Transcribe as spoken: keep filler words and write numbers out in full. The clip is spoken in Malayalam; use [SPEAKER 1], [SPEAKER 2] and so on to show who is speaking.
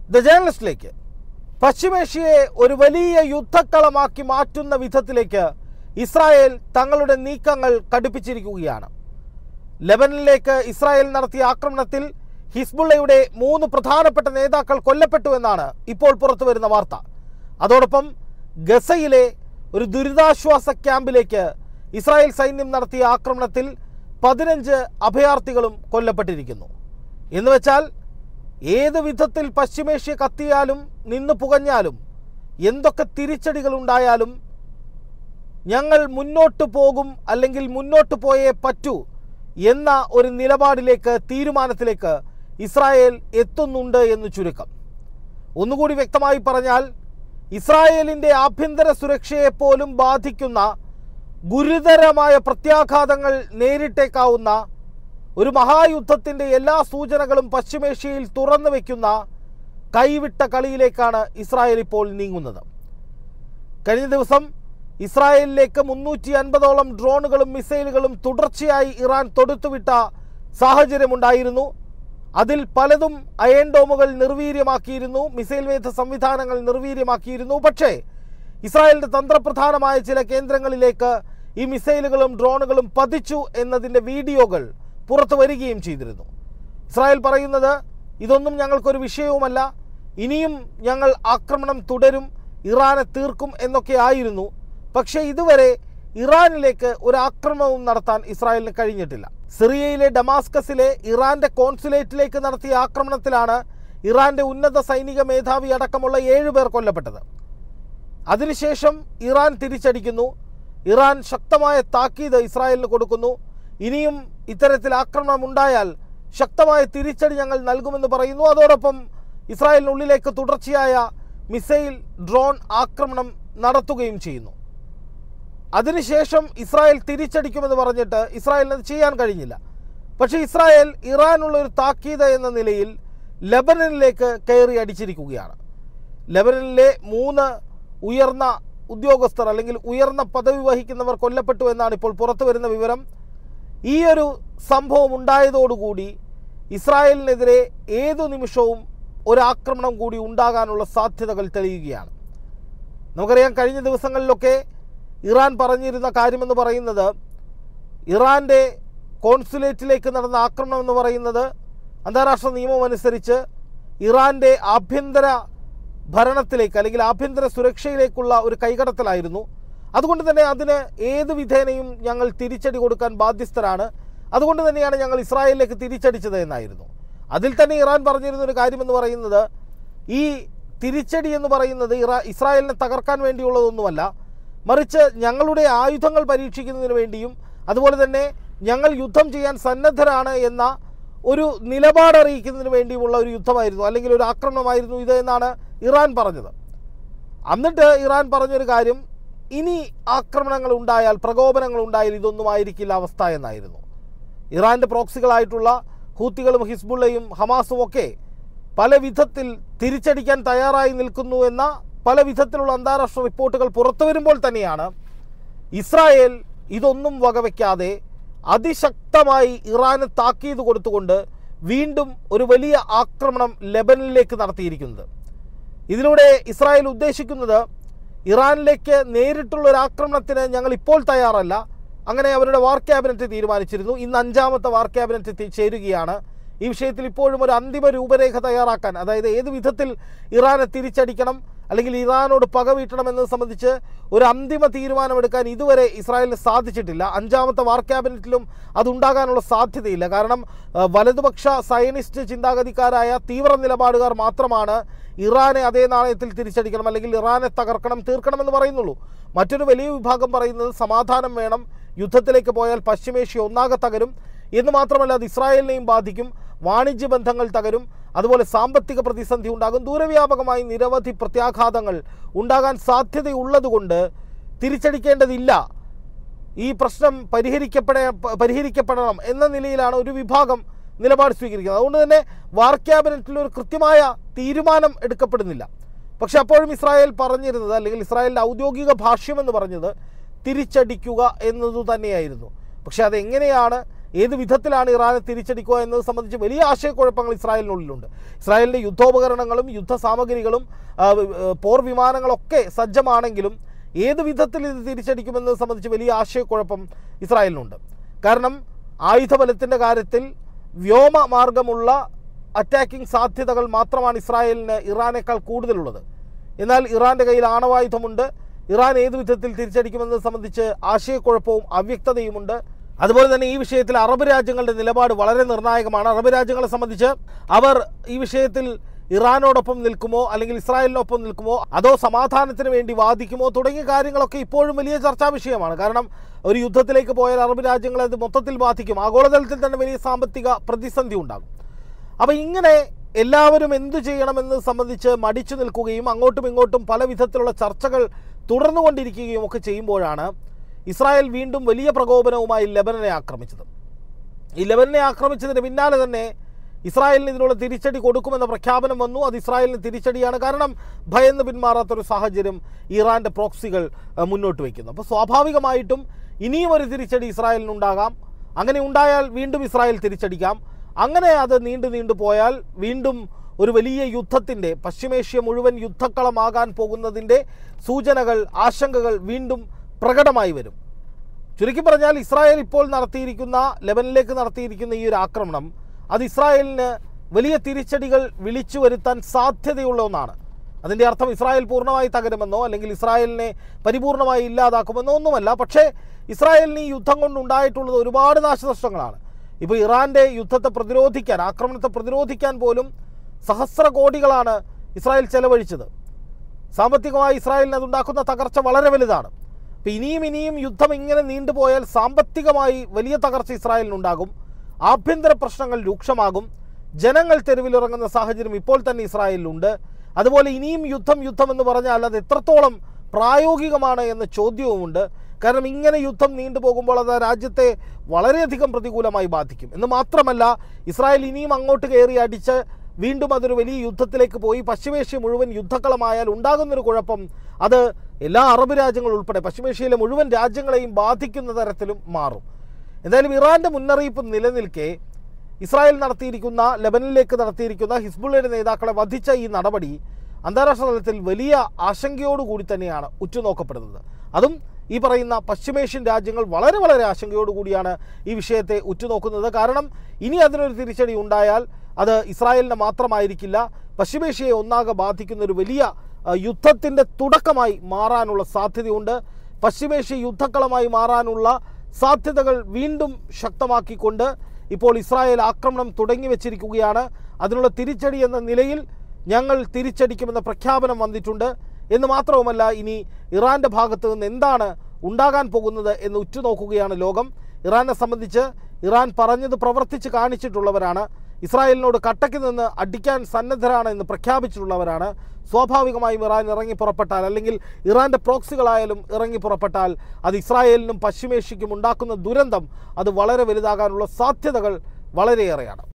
[SPEAKER 1] ദ ജേർണലിസ്റ്റിലേക്ക് പശ്ചിമേഷ്യയെ ഒരു വലിയ യുദ്ധക്കളമാക്കി മാറ്റുന്ന വിധത്തിലേക്ക് ഇസ്രായേൽ തങ്ങളുടെ നീക്കങ്ങൾ കടുപ്പിച്ചിരിക്കുകയാണ്. ലെബനനിലേക്ക് ഇസ്രായേൽ നടത്തിയ ആക്രമണത്തിൽ ഹിസ്ബുള്ളയുടെ മൂന്ന് പ്രധാനപ്പെട്ട നേതാക്കൾ കൊല്ലപ്പെട്ടു എന്നാണ് ഇപ്പോൾ പുറത്തു വരുന്ന വാർത്ത. അതോടൊപ്പം ഗസയിലെ ഒരു ദുരിതാശ്വാസ ക്യാമ്പിലേക്ക് ഇസ്രായേൽ സൈന്യം നടത്തിയ ആക്രമണത്തിൽ പതിനഞ്ച് അഭയാർത്ഥികളും കൊല്ലപ്പെട്ടിരിക്കുന്നു. എന്ന് വെച്ചാൽ ഏത് വിധത്തിൽ പശ്ചിമേഷ്യ കത്തിയാലും നിന്ന് പുകഞ്ഞാലും എന്തൊക്കെ തിരിച്ചടികൾ ഉണ്ടായാലും ഞങ്ങൾ മുന്നോട്ട് പോകും, അല്ലെങ്കിൽ മുന്നോട്ട് പോയേ പറ്റൂ എന്ന ഒരു നിലപാടിലേക്ക്, തീരുമാനത്തിലേക്ക് ഇസ്രായേൽ എത്തുന്നുണ്ട് എന്ന് ചുരുക്കം. ഒന്നുകൂടി വ്യക്തമായി പറഞ്ഞാൽ, ഇസ്രായേലിൻ്റെ ആഭ്യന്തര സുരക്ഷയെപ്പോലും ബാധിക്കുന്ന ഗുരുതരമായ പ്രത്യാഘാതങ്ങൾ നേരിട്ടേക്കാവുന്ന ഒരു മഹായുദ്ധത്തിൻ്റെ എല്ലാ സൂചനകളും പശ്ചിമേഷ്യയിൽ തുറന്നു വയ്ക്കുന്ന കൈവിട്ട കളിയിലേക്കാണ് ഇസ്രായേൽ ഇപ്പോൾ നീങ്ങുന്നത്. കഴിഞ്ഞ ദിവസം ഇസ്രായേലിലേക്ക് മുന്നൂറ്റി അൻപതോളം ഡ്രോണുകളും മിസൈലുകളും തുടർച്ചയായി ഇറാൻ തൊടുത്തുവിട്ട സാഹചര്യമുണ്ടായിരുന്നു. അതിൽ പലതും അയൺ ഡോമുകൾ നിർവീര്യമാക്കിയിരുന്നു, മിസൈൽ വേധ സംവിധാനങ്ങൾ നിർവീര്യമാക്കിയിരുന്നു. പക്ഷേ ഇസ്രായേലിൻ്റെ തന്ത്രപ്രധാനമായ ചില കേന്ദ്രങ്ങളിലേക്ക് ഈ മിസൈലുകളും ഡ്രോണുകളും പതിച്ചു എന്നതിൻ്റെ വീഡിയോകൾ പുറത്തു വരികയും ചെയ്തിരുന്നു. ഇസ്രായേൽ പറയുന്നത് ഇതൊന്നും ഞങ്ങൾക്കൊരു വിഷയവുമല്ല, ഇനിയും ഞങ്ങൾ ആക്രമണം തുടരും, ഇറാനെ തീർക്കും എന്നൊക്കെ ആയിരുന്നു. പക്ഷേ ഇതുവരെ ഇറാനിലേക്ക് ഒരു ആക്രമണവും നടത്താൻ ഇസ്രായേലിന് കഴിഞ്ഞിട്ടില്ല. സിറിയയിലെ ഡമാസ്കസിലെ ഇറാന്റെ കോൺസുലേറ്റിലേക്ക് നടത്തിയ ആക്രമണത്തിലാണ് ഇറാന്റെ ഉന്നത സൈനിക മേധാവി അടക്കമുള്ള ഏഴു പേർ കൊല്ലപ്പെട്ടത്. അതിനുശേഷം ഇറാൻ തിരിച്ചടിക്കുന്നു. ഇറാൻ ശക്തമായ താക്കീത് ഇസ്രായേലിന് കൊടുക്കുന്നു. ഇനിയും ഇത്തരത്തിൽ ആക്രമണം ഉണ്ടായാൽ ശക്തമായ തിരിച്ചടി ഞങ്ങൾ നൽകുമെന്ന് പറയുന്നു. അതോടൊപ്പം ഇസ്രായേലിനുള്ളിലേക്ക് തുടർച്ചയായ മിസൈൽ, ഡ്രോൺ ആക്രമണം നടത്തുകയും ചെയ്യുന്നു. അതിനുശേഷം ഇസ്രായേൽ തിരിച്ചടിക്കുമെന്ന് പറഞ്ഞിട്ട് ഇസ്രായേലിന് അത് ചെയ്യാൻ കഴിഞ്ഞില്ല. പക്ഷേ ഇസ്രായേൽ ഇറാനുള്ള ഒരു താക്കീത് എന്ന നിലയിൽ ലെബനനിലേക്ക് കയറി അടിച്ചിരിക്കുകയാണ്. ലെബനനിലെ മൂന്ന് ഉയർന്ന ഉദ്യോഗസ്ഥർ, അല്ലെങ്കിൽ ഉയർന്ന പദവി വഹിക്കുന്നവർ കൊല്ലപ്പെട്ടു എന്നാണ് ഇപ്പോൾ പുറത്തു വരുന്ന വിവരം. ഈ ഒരു സംഭവം ഉണ്ടായതോടുകൂടി ഇസ്രായേലിനെതിരെ ഏതു നിമിഷവും ഒരാക്രമണം കൂടി ഉണ്ടാകാനുള്ള സാധ്യതകൾ തെളിയുകയാണ്. നമുക്കറിയാം, കഴിഞ്ഞ ദിവസങ്ങളിലൊക്കെ ഇറാൻ പറഞ്ഞിരുന്ന കാര്യമെന്ന് പറയുന്നത്, ഇറാൻ്റെ കോൺസുലേറ്റിലേക്ക് നടന്ന ആക്രമണം എന്ന് പറയുന്നത് അന്താരാഷ്ട്ര നിയമം അനുസരിച്ച് ഇറാൻ്റെ ആഭ്യന്തര ഭരണത്തിലേക്ക്, അല്ലെങ്കിൽ ആഭ്യന്തര സുരക്ഷയിലേക്കുള്ള ഒരു കൈകടത്തലായിരുന്നു. അതുകൊണ്ട് തന്നെ അതിന് ഏത് വിധേനയും ഞങ്ങൾ തിരിച്ചടി കൊടുക്കാൻ ബാധ്യസ്ഥരാണ്. അതുകൊണ്ട് തന്നെയാണ് ഞങ്ങൾ ഇസ്രായേലിലേക്ക് തിരിച്ചടിച്ചത് എന്നായിരുന്നു. അതിൽ തന്നെ ഇറാൻ പറഞ്ഞിരുന്ന ഒരു കാര്യമെന്ന് പറയുന്നത്, ഈ തിരിച്ചടി എന്ന് പറയുന്നത് ഇറാ ഇസ്രായേലിനെ തകർക്കാൻ വേണ്ടിയുള്ളതൊന്നുമല്ല, മറിച്ച് ഞങ്ങളുടെ ആയുധങ്ങൾ പരീക്ഷിക്കുന്നതിന് വേണ്ടിയും അതുപോലെ തന്നെ ഞങ്ങൾ യുദ്ധം ചെയ്യാൻ സന്നദ്ധരാണ് എന്ന ഒരു നിലപാട് അറിയിക്കുന്നതിന് വേണ്ടിയുമുള്ള ഒരു യുദ്ധമായിരുന്നു, അല്ലെങ്കിൽ ഒരു ആക്രമണമായിരുന്നു ഇത് എന്നാണ് ഇറാൻ പറഞ്ഞത്. എന്നിട്ട് ഇറാൻ പറഞ്ഞൊരു കാര്യം, ഇനി ആക്രമണങ്ങൾ ഉണ്ടായാൽ, പ്രകോപനങ്ങൾ ഉണ്ടായാൽ ഇതൊന്നും ആയിരിക്കില്ല അവസ്ഥ എന്നായിരുന്നു. ഇറാൻ്റെ പ്രോക്സികളായിട്ടുള്ള ഹൂത്തികളും ഹിസ്ബുള്ളയും ഹമാസും ഒക്കെ പല വിധത്തിൽ തിരിച്ചടിക്കാൻ തയ്യാറായി നിൽക്കുന്നു എന്ന പല വിധത്തിലുള്ള അന്താരാഷ്ട്ര റിപ്പോർട്ടുകൾ പുറത്തു വരുമ്പോൾ തന്നെയാണ് ഇസ്രായേൽ ഇതൊന്നും വകവയ്ക്കാതെ അതിശക്തമായി ഇറാന് താക്കീത് കൊടുത്തുകൊണ്ട് വീണ്ടും ഒരു വലിയ ആക്രമണം ലെബനനിലേക്ക് നടത്തിയിരിക്കുന്നത്. ഇതിലൂടെ ഇസ്രായേൽ ഉദ്ദേശിക്കുന്നത്, ഇറാനിലേക്ക് നേരിട്ടുള്ള ഒരു ആക്രമണത്തിന് ഞങ്ങൾ ഇപ്പോൾ തയ്യാറല്ല. അങ്ങനെ അവരുടെ വാർ ക്യാബിനറ്റ് തീരുമാനിച്ചിരുന്നു. ഇന്ന് അഞ്ചാമത്തെ വാർ ക്യാബിനറ്റ് ചേരുകയാണ്. ഈ വിഷയത്തിൽ ഇപ്പോഴും ഒരു അന്തിമ രൂപരേഖ തയ്യാറാക്കാൻ, അതായത് ഏത് വിധത്തിൽ ഇറാനെ തിരിച്ചടിക്കണം അല്ലെങ്കിൽ ഇറാനോട് പക വീട്ടണം എന്നത് സംബന്ധിച്ച് ഒരു അന്തിമ തീരുമാനമെടുക്കാൻ ഇതുവരെ ഇസ്രായേലിന് സാധിച്ചിട്ടില്ല. അഞ്ചാമത്തെ വാർ ക്യാബിനറ്റിലും അതുണ്ടാകാനുള്ള സാധ്യതയില്ല. കാരണം വലതുപക്ഷ സയനിസ്റ്റ് ചിന്താഗതിക്കാരായ തീവ്ര നിലപാടുകാർ മാത്രമാണ് ഇറാനെ അതേ നാണയത്തിൽ തിരിച്ചടിക്കണം, അല്ലെങ്കിൽ ഇറാനെ തകർക്കണം, തീർക്കണമെന്ന് പറയുന്നുള്ളൂ. മറ്റൊരു വലിയ വിഭാഗം പറയുന്നത് സമാധാനം വേണം, യുദ്ധത്തിലേക്ക് പോയാൽ പശ്ചിമേഷ്യ ഒന്നാകെ തകരും എന്ന് മാത്രമല്ല അത് ഇസ്രായേലിനെയും ബാധിക്കും, വാണിജ്യ ബന്ധങ്ങൾ തകരും, അതുപോലെ സാമ്പത്തിക പ്രതിസന്ധി ഉണ്ടാകും, ദൂരവ്യാപകമായി നിരവധി പ്രത്യാഘാതങ്ങൾ ഉണ്ടാകാൻ സാധ്യതയുള്ളതുകൊണ്ട് തിരിച്ചടിക്കേണ്ടതില്ല, ഈ പ്രശ്നം പരിഹരിക്കപ്പെട പരിഹരിക്കപ്പെടണം എന്ന നിലയിലാണ് ഒരു വിഭാഗം നിലപാട് സ്വീകരിക്കുന്നത്. അതുകൊണ്ട് തന്നെ വാർ ക്യാബിനറ്റിൽ ഒരു കൃത്യമായ തീരുമാനം എടുക്കപ്പെടുന്നില്ല. പക്ഷെ അപ്പോഴും ഇസ്രായേൽ പറഞ്ഞിരുന്നത്, അല്ലെങ്കിൽ ഇസ്രായേലിൻ്റെ ഔദ്യോഗിക ഭാഷ്യമെന്ന് പറഞ്ഞത് തിരിച്ചടിക്കുക എന്നതു തന്നെയായിരുന്നു. പക്ഷെ അതെങ്ങനെയാണ്, ഏത് വിധത്തിലാണ് ഇറാനെ തിരിച്ചടിക്കുക എന്നത് സംബന്ധിച്ച് വലിയ ആശയക്കുഴപ്പങ്ങൾ ഇസ്രായേലിനുള്ളിലുണ്ട്. ഇസ്രായേലിൻ്റെ യുദ്ധോപകരണങ്ങളും യുദ്ധസാമഗ്രികളും പോർ വിമാനങ്ങളൊക്കെ സജ്ജമാണെങ്കിലും ഏത് വിധത്തിൽ ഇത് തിരിച്ചടിക്കുമെന്നത് സംബന്ധിച്ച് വലിയ ആശയക്കുഴപ്പം ഇസ്രായേലിനുണ്ട്. കാരണം ആയുധബലത്തിൻ്റെ കാര്യത്തിൽ വ്യോമമാർഗമുള്ള അറ്റാക്കിംഗ് സാധ്യതകൾ മാത്രമാണ് ഇസ്രായേലിന് ഇറാനേക്കാൾ കൂടുതലുള്ളത്. എന്നാൽ ഇറാൻ്റെ കയ്യിൽ ആണവായുധമുണ്ട്. ഇറാൻ ഏത് വിധത്തിൽ തിരിച്ചടിക്കുമെന്നത് സംബന്ധിച്ച് ആശയക്കുഴപ്പവും അവ്യക്തതയുമുണ്ട്. അതുപോലെ തന്നെ ഈ വിഷയത്തിൽ അറബ് രാജ്യങ്ങളുടെ നിലപാട് വളരെ നിർണായകമാണ്. അറബ് രാജ്യങ്ങളെ സംബന്ധിച്ച് അവർ ഈ വിഷയത്തിൽ ഇറാനോടൊപ്പം നിൽക്കുമോ അല്ലെങ്കിൽ ഇസ്രായേലിനൊപ്പം നിൽക്കുമോ അതോ സമാധാനത്തിന് വേണ്ടി വാദിക്കുമോ തുടങ്ങിയ കാര്യങ്ങളൊക്കെ ഇപ്പോഴും വലിയ ചർച്ചാ വിഷയമാണ്. കാരണം ഒരു യുദ്ധത്തിലേക്ക് പോയാൽ അറബ് രാജ്യങ്ങളെ അത് മൊത്തത്തിൽ ബാധിക്കും. ആഗോളതലത്തിൽ തന്നെ വലിയ സാമ്പത്തിക പ്രതിസന്ധി ഉണ്ടാകും. അപ്പോൾ ഇങ്ങനെ എല്ലാവരും എന്തു ചെയ്യണമെന്ന് സംബന്ധിച്ച് മടിച്ചു നിൽക്കുകയും അങ്ങോട്ടും ഇങ്ങോട്ടും പല വിധത്തിലുള്ള ചർച്ചകൾ തുടർന്നുകൊണ്ടിരിക്കുകയും ഒക്കെ ചെയ്യുമ്പോഴാണ് ഇസ്രായേൽ വീണ്ടും വലിയ പ്രകോപനവുമായി ലെബനനെ ആക്രമിച്ചത്. ഈ ലെബനനെ ആക്രമിച്ചതിന് പിന്നാലെ തന്നെ ഇസ്രായേലിന് ഇതിനുള്ള തിരിച്ചടി കൊടുക്കുമെന്ന പ്രഖ്യാപനം വന്നു. അത് ഇസ്രായേലിന് തിരിച്ചടിയാണ്. കാരണം ഭയന്ന് പിന്മാറാത്തൊരു സാഹചര്യം ഇറാൻ്റെ പ്രോക്സികൾ മുന്നോട്ട് വയ്ക്കുന്നു. അപ്പോൾ സ്വാഭാവികമായിട്ടും ഇനിയും ഒരു തിരിച്ചടി ഇസ്രായേലിനുണ്ടാകാം. അങ്ങനെ ഉണ്ടായാൽ വീണ്ടും ഇസ്രായേൽ തിരിച്ചടിക്കാം. അങ്ങനെ അത് നീണ്ടു നീണ്ടു പോയാൽ വീണ്ടും ഒരു വലിയ യുദ്ധത്തിൻ്റെ, പശ്ചിമേഷ്യ മുഴുവൻ യുദ്ധക്കളമാകാൻ പോകുന്നതിൻ്റെ സൂചനകൾ, ആശങ്കകൾ വീണ്ടും പ്രകടമായി വരും. ചുരുക്കി പറഞ്ഞാൽ ഇസ്രായേൽ ഇപ്പോൾ നടത്തിയിരിക്കുന്ന, ലെബനിലേക്ക് നടത്തിയിരിക്കുന്ന ഈ ഒരു ആക്രമണം അത് ഇസ്രായേലിന് വലിയ തിരിച്ചടികൾ വിളിച്ചു വരുത്താൻ സാധ്യതയുള്ള ഒന്നാണ്. അതിൻ്റെ അർത്ഥം ഇസ്രായേൽ പൂർണ്ണമായി തകരുമെന്നോ അല്ലെങ്കിൽ ഇസ്രായേലിനെ പരിപൂർണമായി ഇല്ലാതാക്കുമെന്നോ ഒന്നുമല്ല. പക്ഷേ ഇസ്രായേലിന് ഈ യുദ്ധം കൊണ്ടുണ്ടായിട്ടുള്ളത് ഒരുപാട് നാശനഷ്ടങ്ങളാണ്. ഇപ്പോൾ ഇറാൻ്റെ യുദ്ധത്തെ പ്രതിരോധിക്കാൻ, ആക്രമണത്തെ പ്രതിരോധിക്കാൻ പോലും സഹസ്ര കോടികളാണ് ഇസ്രായേൽ ചെലവഴിച്ചത്. സാമ്പത്തികമായി ഇസ്രായേലിന് അതുണ്ടാക്കുന്ന തകർച്ച വളരെ വലുതാണ്. അപ്പോൾ ഇനിയും ഇനിയും യുദ്ധം ഇങ്ങനെ നീണ്ടുപോയാൽ സാമ്പത്തികമായി വലിയ തകർച്ച ഇസ്രായേലിനുണ്ടാകും. ആഭ്യന്തര പ്രശ്നങ്ങൾ രൂക്ഷമാകും. ജനങ്ങൾ തെരുവിലിറങ്ങുന്ന സാഹചര്യം ഇപ്പോൾ തന്നെ ഇസ്രായേലിലുണ്ട്. അതുപോലെ ഇനിയും യുദ്ധം യുദ്ധം എന്ന് പറഞ്ഞാൽ അത് എത്രത്തോളം പ്രായോഗികമാണ് എന്ന ചോദ്യവുമുണ്ട്. കാരണം ഇങ്ങനെ യുദ്ധം നീണ്ടുപോകുമ്പോൾ അത് രാജ്യത്തെ വളരെയധികം പ്രതികൂലമായി ബാധിക്കും. എന്ന് മാത്രമല്ല, ഇസ്രായേൽ ഇനിയും അങ്ങോട്ട് കയറി അടിച്ച് വീണ്ടും അതൊരു വലിയ യുദ്ധത്തിലേക്ക് പോയി പശ്ചിമേഷ്യ മുഴുവൻ യുദ്ധക്കളമായാൽ ഉണ്ടാകുന്നൊരു കുഴപ്പം അത് എല്ലാ അറബ് രാജ്യങ്ങൾ ഉൾപ്പെടെ പശ്ചിമേഷ്യയിലെ മുഴുവൻ രാജ്യങ്ങളെയും ബാധിക്കുന്ന തരത്തിലും മാറും. എന്തായാലും ഇറാൻ്റെ മുന്നറിയിപ്പ് നിലനിൽക്കെ ഇസ്രായേൽ നടത്തിയിരിക്കുന്ന, ലെബനിലേക്ക് നടത്തിയിരിക്കുന്ന ഹിസ്ബുള്ളയുടെ നേതാക്കളെ വധിച്ച ഈ നടപടി അന്താരാഷ്ട്ര തലത്തിൽ വലിയ ആശങ്കയോടുകൂടി തന്നെയാണ് ഉറ്റുനോക്കപ്പെടുന്നത്. അതും ഈ പറയുന്ന പശ്ചിമേഷ്യൻ രാജ്യങ്ങൾ വളരെ വളരെ ആശങ്കയോടുകൂടിയാണ് ഈ വിഷയത്തെ ഉറ്റുനോക്കുന്നത്. കാരണം ഇനി അതിനൊരു തിരിച്ചടി ഉണ്ടായാൽ അത് ഇസ്രായേലിനെ മാത്രമായിരിക്കില്ല, പശ്ചിമേഷ്യയെ ഒന്നാകെ ബാധിക്കുന്ന ഒരു വലിയ യുദ്ധത്തിൻ്റെ തുടക്കമായി മാറാനുള്ള സാധ്യതയുണ്ട്. പശ്ചിമേഷ്യ യുദ്ധക്കളമായി മാറാനുള്ള സാധ്യതകൾ വീണ്ടും ശക്തമാക്കിക്കൊണ്ട് ഇപ്പോൾ ഇസ്രായേൽ ആക്രമണം തുടങ്ങി വെച്ചിരിക്കുകയാണ്. അതിനുള്ള തിരിച്ചടി എന്ന നിലയിൽ ഞങ്ങൾ തിരിച്ചടിക്കുമെന്ന പ്രഖ്യാപനം വന്നിട്ടുണ്ട്. എന്ന് മാത്രവുമല്ല, ഇനി ഇറാൻ്റെ ഭാഗത്ത് നിന്ന് എന്താണ് ഉണ്ടാകാൻ പോകുന്നത് എന്ന് ഉറ്റുനോക്കുകയാണ് ലോകം. ഇറാനെ സംബന്ധിച്ച് ഇറാൻ പറഞ്ഞത് പ്രവർത്തിച്ച് കാണിച്ചിട്ടുള്ളവരാണ്. ഇസ്രായേലിനോട് കട്ടയ്ക്ക് നിന്ന് അടിക്കാൻ സന്നദ്ധരാണ് എന്ന് പ്രഖ്യാപിച്ചിട്ടുള്ളവരാണ്. സ്വാഭാവികമായും ഇറാൻ ഇറങ്ങി പുറപ്പെട്ടാൽ, അല്ലെങ്കിൽ ഇറാൻ്റെ പ്രോക്സികളായാലും ഇറങ്ങി പുറപ്പെട്ടാൽ അത് ഇസ്രായേലിനും പശ്ചിമേഷ്യയ്ക്കും ഉണ്ടാക്കുന്ന ദുരന്തം അത് വളരെ വലുതാകാനുള്ള സാധ്യതകൾ വളരെയേറെയാണ്.